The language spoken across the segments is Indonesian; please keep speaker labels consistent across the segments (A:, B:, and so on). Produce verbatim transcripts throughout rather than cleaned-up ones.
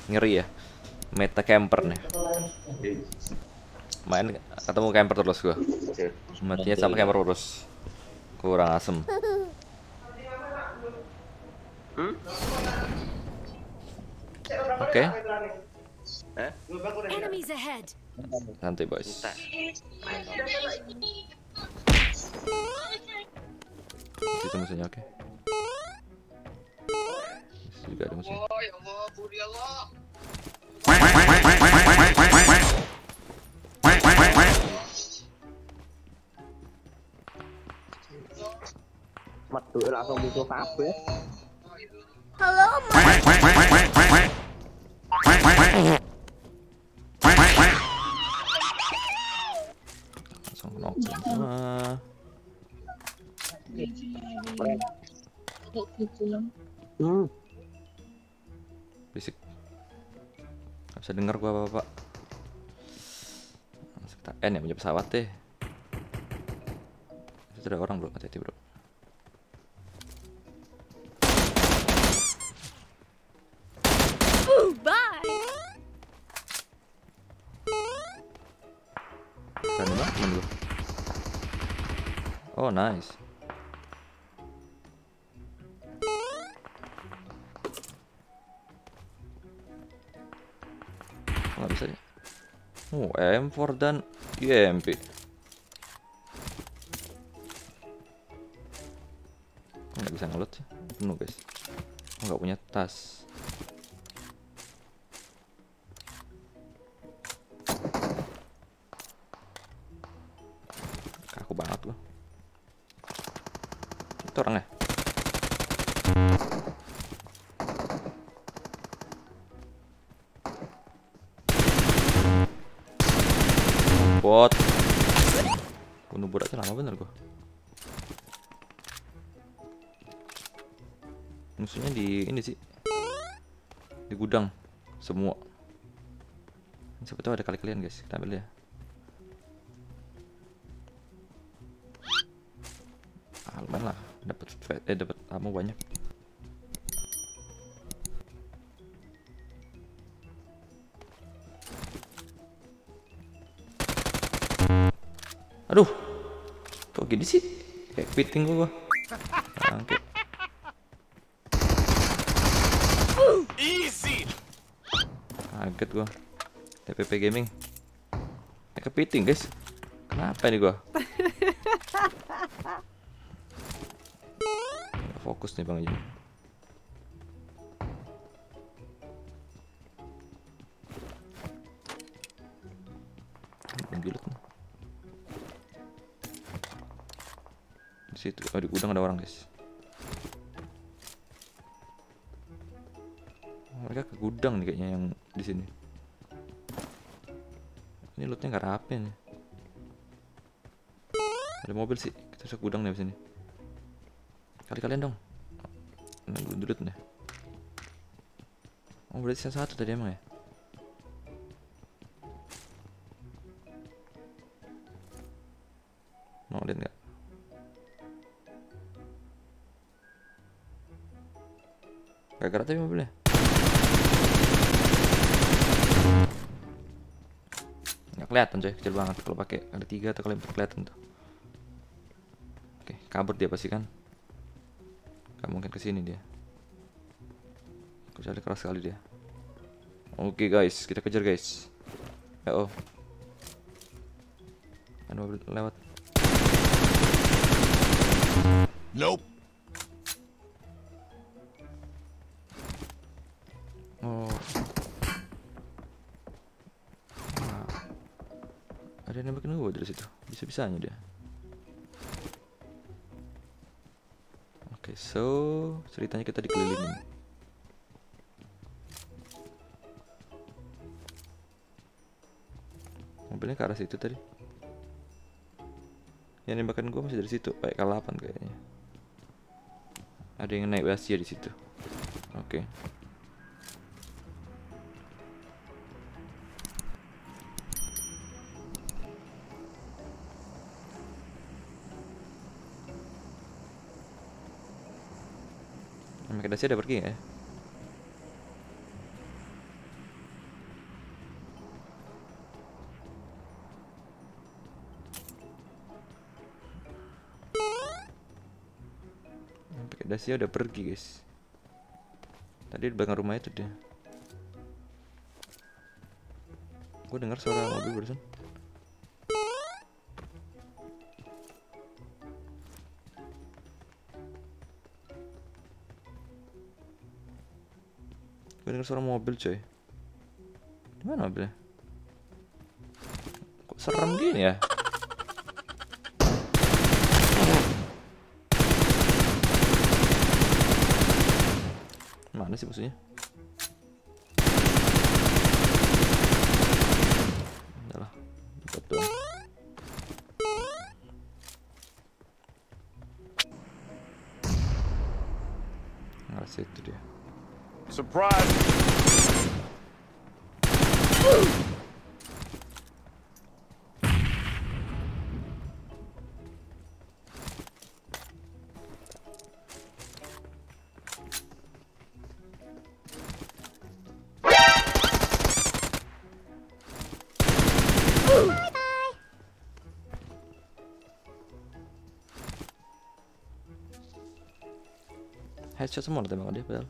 A: Ngeri ya. Meta camper nih. Main ketemu camper terus gua. Matinya sama camper terus. Kurang asem.
B: Hmm?
A: Oke.
B: Eh?
C: Enemies ahead.
A: Santai boys.
B: Entah.
A: Di situ musuhnya oke. Di situ juga ada musuh.
D: Oh ya Allah, budi Allah.
B: Metu langsung musuh kabeh.
C: Hello,
A: Langsung knock semua.
B: Hmm.
A: Berisik. Gak bisa denger gua apa-apa. Langsung kita N ya punya pesawat deh. Itu ada orang bro, hati-hati bro.
C: Ooh, bye.
A: Keren banget temen gua. Oh nice. Nggak bisa ya. Oh M four dan U M P. Nggak bisa ngeload sih. Penuh guys. Nggak punya tas. Kaku banget gua. Itu orangnya. Bot. Bunuh bot aja lama bener gua. Musuhnya di ini sih. Di gudang semua. Siapa tahu ada kali kalian guys. Kita ambil ya. Ah, lumayan lah. Dapat eh dapat ammo banyak. Aduh, kok gini sih? Kayak quitting gua. Oke.
D: Easy.
A: Kaget gua. T P P Gaming. Eh, kepiting guys. Kenapa ini gua? Nggak fokus nih Bang Jim. Menjulut nih. Di situ, oh di gudang ada orang guys. Mereka ke gudang nih kayaknya yang di sini. Ini lootnya nggak rapi nih. Ada mobil sih, kita bisa ke gudang nih di sini. Kali kalian dong. Nah, gendut nih. Oh berarti sisa satu tadi emang ya? Mau lihat nggak? Gak gerak tapi mobilnya. Nggak kelihatan coy, kecil banget kalau pakai ada tiga atau kalau empat kelihatan tuh. Oke, kabur dia pasti kan. Gak mungkin kesini dia. Kecuali keras sekali dia. Oke guys, kita kejar guys. Ya oh. Ada mobil lewat.
D: Nope.
A: Oh. Nah. Ada yang nembakin gue dari situ. Bisa-bisanya dia. Oke, so ceritanya kita dikelilingin. Mobilnya ke arah situ tadi. Yang nembakin gue masih dari situ, kayak K delapan kayaknya. Ada yang naik Asia di situ. Oke. Mereka Asia ada pergi nggak ya? Dacia udah pergi guys. Tadi di belakang rumah itu dia. Gue dengar suara mobil barusan. Gue dengar suara mobil coy. Dimana mobilnya? Kok serem gini ya? Mana sih musuhnya? Udah lah, dapat doang. Ngerasa itu dia.
D: Surprise!
A: Headshot semua lo tembak dia padahal.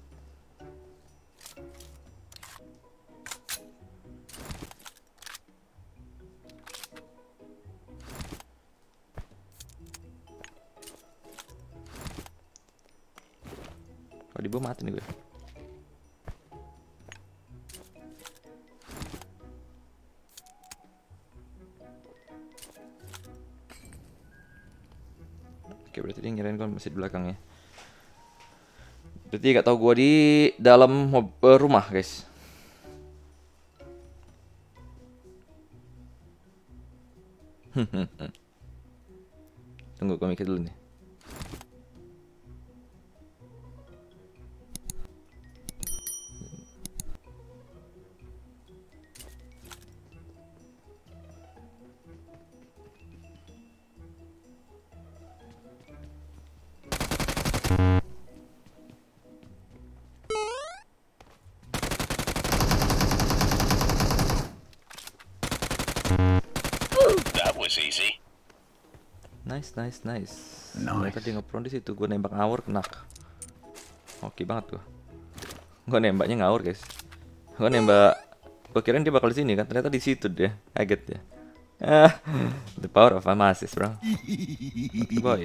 A: Kalau di bawah mati nih gue. Oke, berarti dia ngirain gue masih di belakang ya. Berarti gak tau gue di dalam uh, rumah guys. Tunggu gue mikir dulu nih.
D: That was easy.
A: Nice, nice, nice.
D: Nice.
A: Tadi ngepron di situ, gue nembak ngawur kena. Oke banget tuh. Gue nembaknya ngawur guys. Gue nembak, gue kirain dia bakal di sini kan, ternyata di situ dia. Kaget ya. Ah, the power of Amasis bro. Oke boy.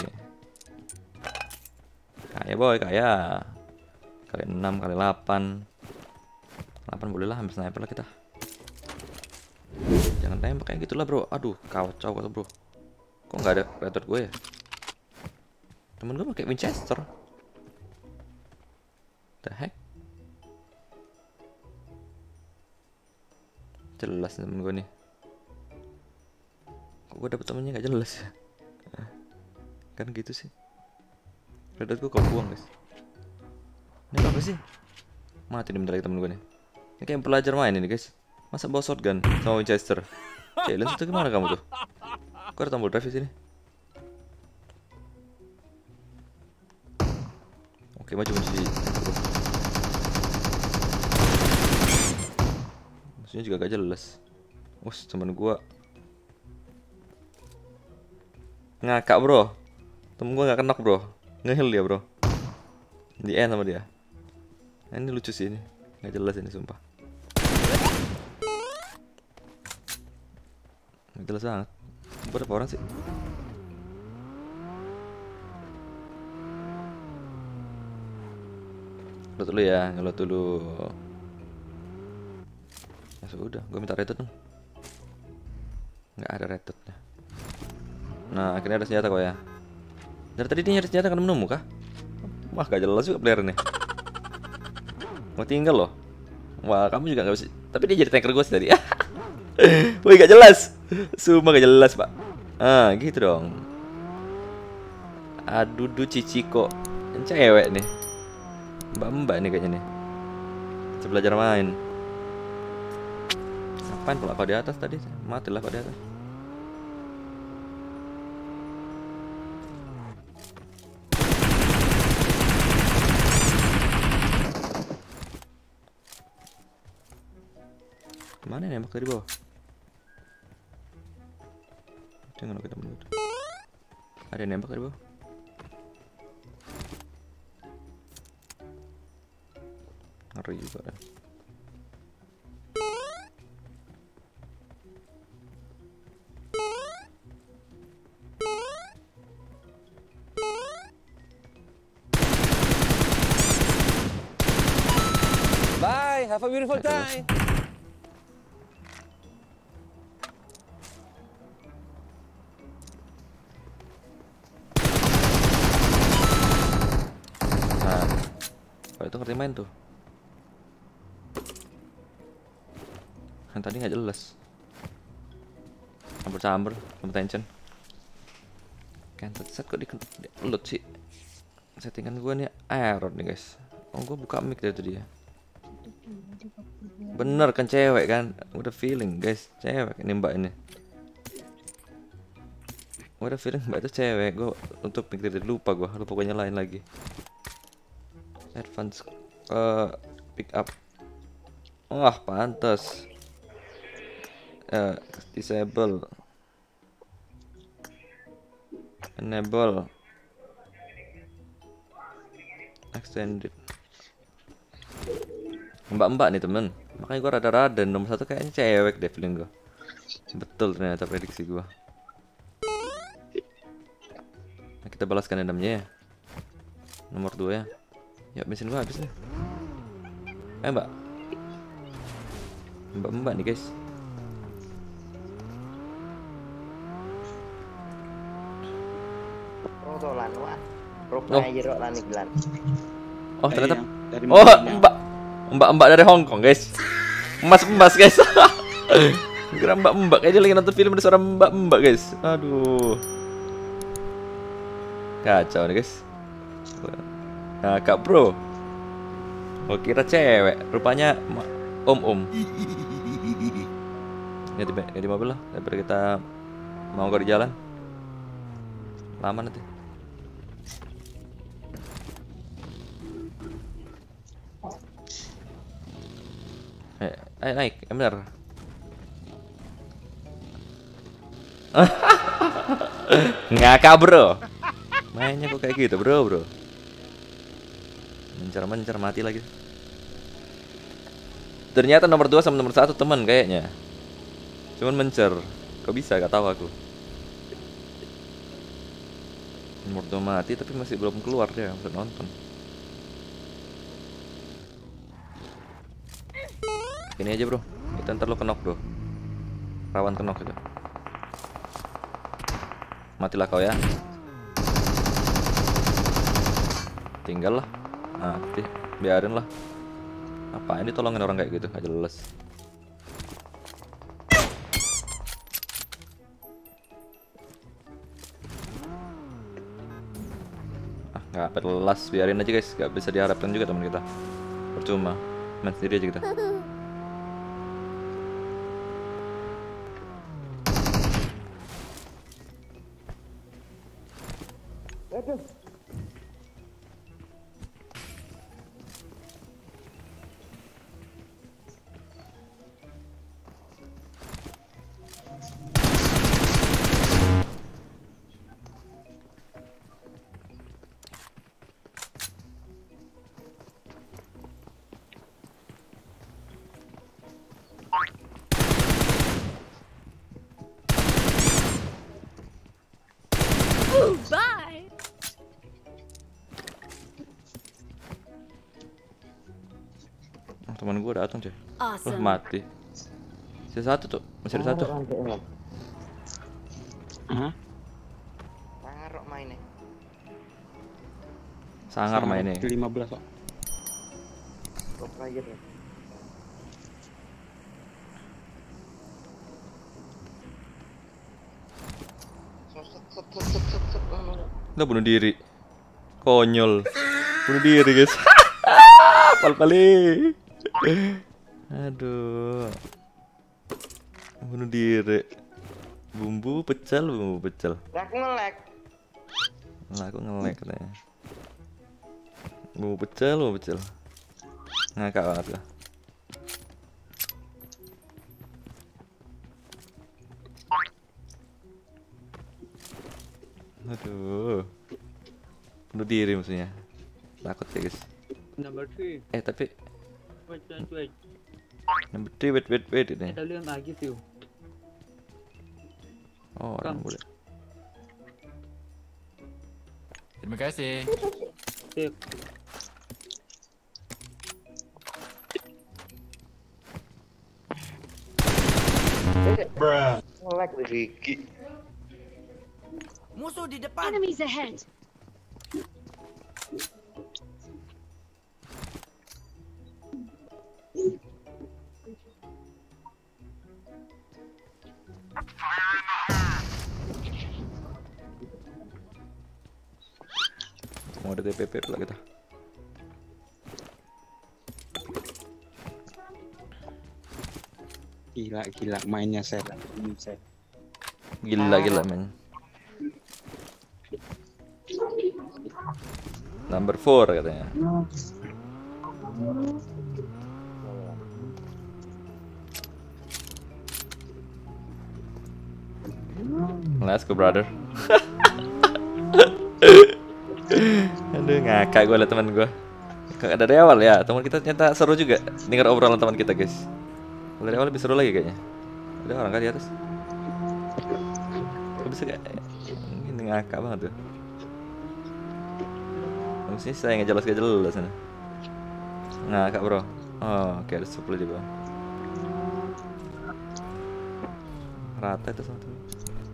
A: Kaya boy, kaya. Kali enam, kali delapan. delapan boleh lah, ambil sniper lah kita. Jangan tembak kayak gitulah bro. Aduh, kacau kacau bro. Kok nggak ada retort gue ya? Temen gue pakai Winchester. The heck? Jelas temen gue nih. Kok gue dapet temennya nggak jelas ya? Kan gitu sih. Retort gue kau buang guys. Ini apa sih? Mati nih bentar lagi temen gue nih. Ini kayak pelajar main ini guys. Masa bawa shotgun sama Winchester? Challenge itu gimana kamu tuh? Kok ada tombol drive di sini? Oke, maju maju di. Maksudnya juga gak jelas. Us, temen gua ngakak bro. Temen gua gak kenok bro. Ngeheal dia bro. Di end sama dia. Nah, ini lucu sih ini. Gak jelas ini sumpah. Gak jelas banget. Berapa orang sih? Ngelot dulu ya, ngelot dulu. Ya sudah, gue minta retut dong. Nggak ada retutnya. Nah, akhirnya ada senjata kok ya. Dari tadi dia nyari senjata kan menemu kah? Wah, gak jelas juga player nih. Mau tinggal loh. Wah, kamu juga gak bisa. Tapi dia jadi tanker gue sih tadi. Wih, gak jelas. Sumpah gak jelas pak. Ah gitu dong. Aduh duh cici kok. Yang cewek nih. Mbak-mbak nih kayaknya nih. Bisa belajar main. Ngapain pula kau di atas tadi? Matilah kau di atas. Mana yang nembak dari bawah? Jangan kita menurut. Ada yang nembak dari bawah. Ngeri juga kan.
E: Bye, have a beautiful time.
A: Nah, kalau itu ngerti main tuh. Yang tadi nggak jelas. Campur-campur, campur tension. Kan set kok di load sih. Settingan gua nih error nih guys. Oh gua buka mic dari tadi ya. Bener kan cewek kan. Udah feeling guys, cewek ini mbak ini. Udah feeling mbak itu cewek. Gua untuk mic dari tadi lupa gua, lupa gua nyalain lagi. Advance uh, pick up. Wah, pantas. Uh, disable. Enable. Extended. Mbak-mbak nih temen. Makanya gua rada-rada nomor satu kayaknya cewek deh feeling gua. Betul ternyata prediksi gua. Nah, kita balaskan dendamnya ya. Nomor dua ya. Ya mesin gua habis nih. Eh mbak. Mbak-mbak nih guys.
B: Oh, tuh lan wah. Rupanya jeruk lan iklan.
A: Oh ternyata.
F: Dari
A: Oh
F: mana?
A: mbak. Mbak-mbak dari Hong Kong guys. Emas-emas guys. Kira mbak-mbak kayaknya lagi nonton film ada suara mbak-mbak guys. Aduh. Kacau nih guys. Nah kak bro. Oh kira cewek. Rupanya om-om. Ganti, ganti mobil lah. Daripada kita mau ke di jalan. Lama nanti. Eh, ayo naik, ya bener. Ngakak bro. Mainnya kok kayak gitu bro bro. Mencar-mencar mati lagi. Ternyata nomor dua sama nomor satu teman kayaknya. Cuman mencar. Kok bisa? Gak tahu aku. Nomor dua mati tapi masih belum keluar dia untuk nonton. Ini aja bro. Kita ntar lo kenok bro. Rawan kenok itu. Matilah kau ya. Tinggal lah. Mati. Biarin lah. Apa ini tolongin orang kayak gitu? Gak jelas. Ah gak jelas. Biarin aja guys. Gak bisa diharapkan juga teman kita. Percuma. Main sendiri aja kita.
C: Ooh, bye.
A: Oh, teman gue datang cuy. Wah
C: Awesome.
A: mati. Sisa satu tuh. Masih ada satu.
F: Hah?
B: Sangarok mainnya.
A: Sangar mainnya.
F: lima belas kok.
B: Pro player ya. Set set set set set set.
A: Udah bunuh diri. Konyol. Bunuh diri guys. Pal-pali. Aduh. Bunuh diri. Bumbu pecel, bumbu pecel.
B: Aku nge-lag.
A: Nah, aku nge-lag katanya. Bumbu pecel, bumbu pecel. Ngakak banget lah. Aduh. Bunuh diri maksudnya. Takut ya guys.
F: Number three.
A: Eh tapi Number three, wait, wait, wait ini.
F: Tao lihat lagi view.
A: Oh, orang boleh.
E: Terima kasih.
F: Sip.
B: Nge-lag di gigi.
G: Musuh di depan.
C: Enemies ahead.
A: Mau ada T P P pula kita.
H: Gila gila mainnya set. Set.
A: Gila gila men. Number four katanya. Let's go brother. Aduh ngakak gue liat teman gue. Gak dari awal ya, teman kita ternyata seru juga dengar obrolan teman kita guys. Dari awal lebih seru lagi kayaknya. Ada orang kan di atas. Gak bisa kayak ini ngakak banget tuh. Maksudnya saya nggak jelas nggak jelas sana. Ngakak bro. Oh oke, ada supply di bawah. Rata itu sama tuh.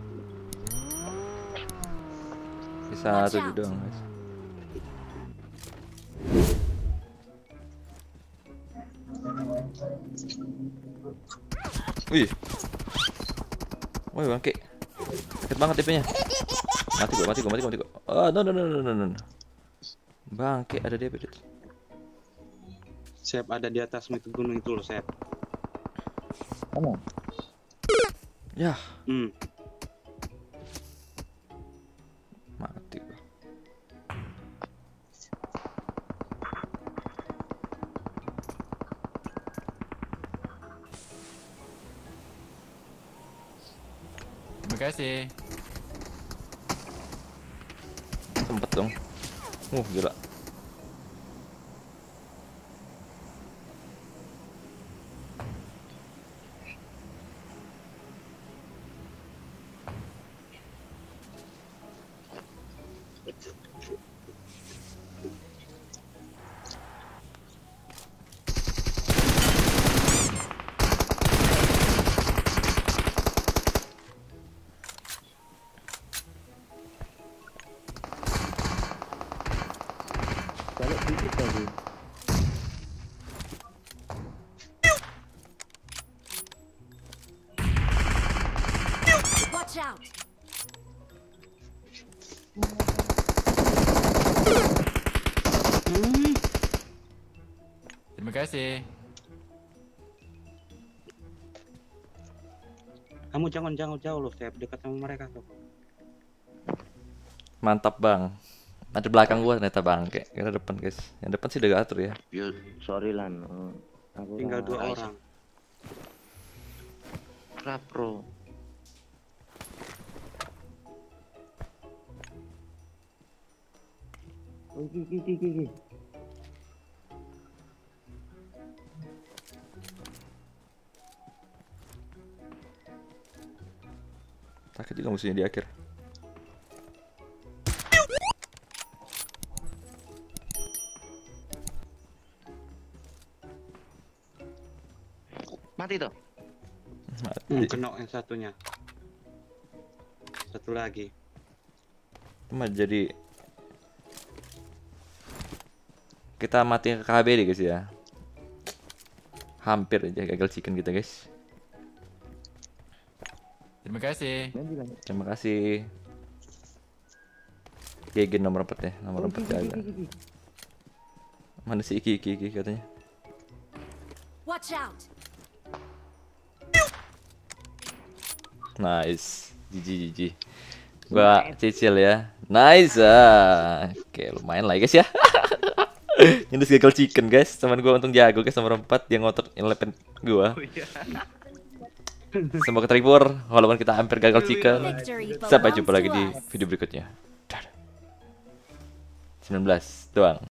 A: Bisa tujuh doang guys. Wih. Woi bangke. Sakit banget T P-nya. Mati gua, mati gua, mati gua, mati gua. Oh, no no no no no no. Bangke ada D P.
H: Sep ada di atas itu gunung itu loh, Sep.
A: Kamu. Ya,
H: Hmm.
A: mati gua.
E: Terima kasih.
A: Sempet dong. Uh, gila.
C: Watch out.
E: Terima kasih.
H: Kamu jangan jangan jauh loh, Sep, dekat sama mereka tuh.
A: Mantap bang. Ada belakang gua ternyata bang. Kayak kita depan guys. Yang depan sih udah atur ya.
B: Yo, sorry lan. Eh, Aku
H: Tinggal dua
B: nggak-
H: orang.
B: Rap bro. Oh, gigi gigi gigi.
A: Sakit juga musuhnya di akhir.
B: Mati tuh.
A: Mati.
H: Hmm, kena yang satunya. Satu lagi.
A: Cuma jadi kita mati ke K B D guys ya. Hampir aja gagal chicken kita guys.
E: Terima kasih.
A: Terima kasih. Gegen nomor empat ya, nomor empat jaga. Mana si Iki Iki Iki katanya?
C: Watch out.
A: Nice. G G G G. Gua cicil ya. Nice. Ah. Oke, lumayan lah guys ya. Ini gagal chicken guys. Teman gua untung jago guys nomor empat dia ngotot eleven gua. Semoga terhibur walaupun kita hampir gagal chicken.
C: Victory
A: Sampai jumpa
C: belongs
A: lagi
C: to
A: di
C: us.
A: video berikutnya. Dadah. sembilan belas doang.